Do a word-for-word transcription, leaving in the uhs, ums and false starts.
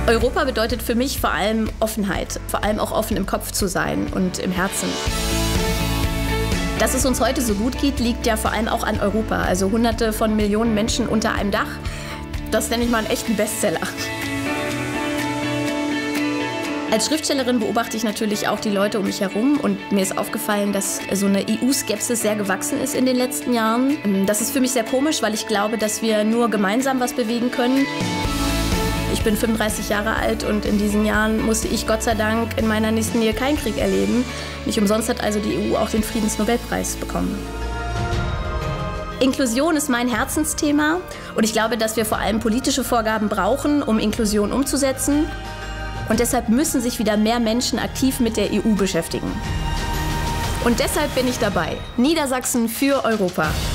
Europa bedeutet für mich vor allem Offenheit, vor allem auch offen im Kopf zu sein und im Herzen. Dass es uns heute so gut geht, liegt ja vor allem auch an Europa. Also hunderte von Millionen Menschen unter einem Dach. Das nenne ich mal einen echten Bestseller. Als Schriftstellerin beobachte ich natürlich auch die Leute um mich herum und mir ist aufgefallen, dass so eine E U-Skepsis sehr gewachsen ist in den letzten Jahren. Das ist für mich sehr komisch, weil ich glaube, dass wir nur gemeinsam was bewegen können. Ich bin fünfunddreißig Jahre alt und in diesen Jahren musste ich Gott sei Dank in meiner nächsten Nähe keinen Krieg erleben. Nicht umsonst hat also die E U auch den Friedensnobelpreis bekommen. Inklusion ist mein Herzensthema und ich glaube, dass wir vor allem politische Vorgaben brauchen, um Inklusion umzusetzen. Und deshalb müssen sich wieder mehr Menschen aktiv mit der E U beschäftigen. Und deshalb bin ich dabei. Niedersachsen für Europa.